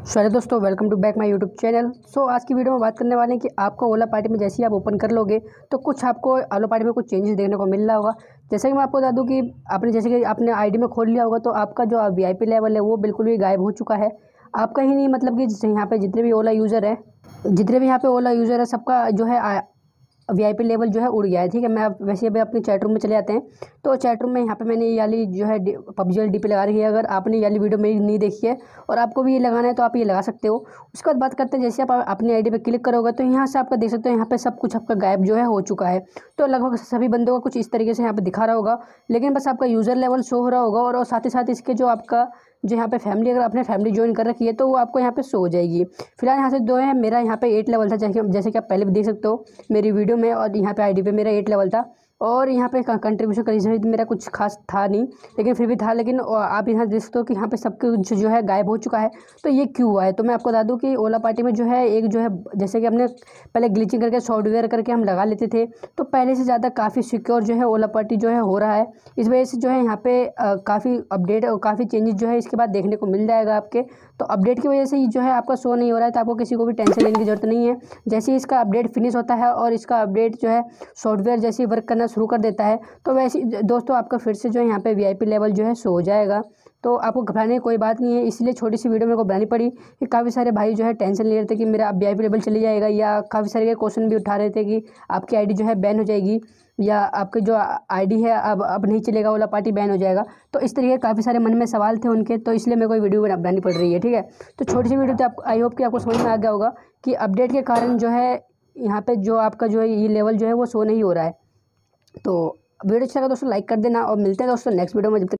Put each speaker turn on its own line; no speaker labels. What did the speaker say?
Hello दोस्तों, welcome to back my YouTube channel. आज की वीडियो में बात करने वाले हैं कि आपको ओला पार्टी में जैसे ही आप ओपन कर लोगे तो कुछ आपको ओला पार्टी में कुछ चेंजेस देखने को मिल रहा होगा। जैसे कि मैं आपको बता दूं कि आपने जैसे कि आपने आईडी में खोल लिया होगा तो आपका जो वीआईपी लेवल है वो बिल्कुल भी गायब हो चुका है। आपका ही नहीं, मतलब कि यहाँ पे जितने भी ओला यूज़र है सबका जो है वीआईपी लेवल जो है उड़ गया है। ठीक है, मैं अब वैसे अभी अपने चैट रूम में चले जाते हैं। तो चैट रूम में यहाँ पे मैंने ये वाली जो है पबजी वाली डीपी लगा रही है। अगर आपने ये वाली वीडियो मेरी नहीं देखी है और आपको भी ये लगाना है तो आप ये लगा सकते हो। उसके बाद बात करते हैं, जैसे आप अपनी आईडी पे क्लिक करोगे तो यहाँ से आपका देख सकते हो यहाँ पे सब कुछ आपका गायब जो है हो चुका है। तो लगभग सभी बंदों का कुछ इस तरीके से यहाँ पे दिखा रहा होगा, लेकिन बस आपका यूज़र लेवल शो हो रहा होगा और साथ ही साथ इसके जो आपका जो यहाँ पे फैमिली, अगर आपने फैमिली ज्वाइन कर रखी है तो वो आपको यहाँ पे शो हो जाएगी। फिलहाल यहाँ से दो है, मेरा यहाँ पे 8 लेवल था, जैसे कि आप पहले भी देख सकते हो मेरी वीडियो में, और यहाँ पे आईडी पे मेरा 8 लेवल था और यहाँ पे कंट्रीब्यूशन का रिजल्ट मेरा कुछ खास था नहीं, लेकिन फिर भी था। लेकिन आप यहाँ देख सकते हो कि यहाँ पे सब कुछ जो है गायब हो चुका है। तो ये क्यों हुआ है? तो मैं आपको बता दूँ कि ओला पार्टी में जो है एक जो है, जैसे कि हमने पहले ग्लिचिंग करके सॉफ्टवेयर करके हम लगा लेते थे, तो पहले से ज़्यादा काफ़ी सिक्योर जो है ओला पार्टी जो है हो रहा है। इस वजह से जो है यहाँ पे काफ़ी अपडेट और काफ़ी चेंजेस जो है इसके बाद देखने को मिल जाएगा आपके। तो अपडेट की वजह से ही जो है आपका शो नहीं हो रहा है, तो आपको किसी को भी टेंशन लेने की ज़रूरत नहीं है। जैसे ही इसका अपडेट फिनिश होता है और इसका अपडेट जो है सॉफ्टवेयर जैसे वर्क करना शुरू कर देता है तो वैसे दोस्तों आपका फिर से जो है यहाँ पे वीआईपी लेवल जो है शो हो जाएगा। तो आपको घबराने की कोई बात नहीं है, इसलिए छोटी सी वीडियो मेरे को बनानी पड़ी कि काफ़ी सारे भाई जो है टेंशन ले रहे थे कि मेरा अब वीआईपी लेवल चले जाएगा, या काफ़ी सारे क्वेश्चन भी उठा रहे थे कि आपकी आईडी जो है बैन हो जाएगी, या आपकी जो आईडी है अब नहीं चलेगा, ओला पार्टी बैन हो जाएगा। तो इस तरीके काफ़ी सारे मन में सवाल थे उनके, तो इसलिए मेरे को वीडियो बनानी पड़ रही है। ठीक है, तो छोटी सी वीडियो, तो आप आई होप कि आपको समझ में आ गया होगा कि अपडेट के कारण जो है यहाँ पे जो आपका जो है ये लेवल जो है वो शो नहीं हो रहा है। तो वीडियो अच्छा लगा दोस्तों लाइक कर देना और मिलते हैं दोस्तों नेक्स्ट वीडियो में। जब तक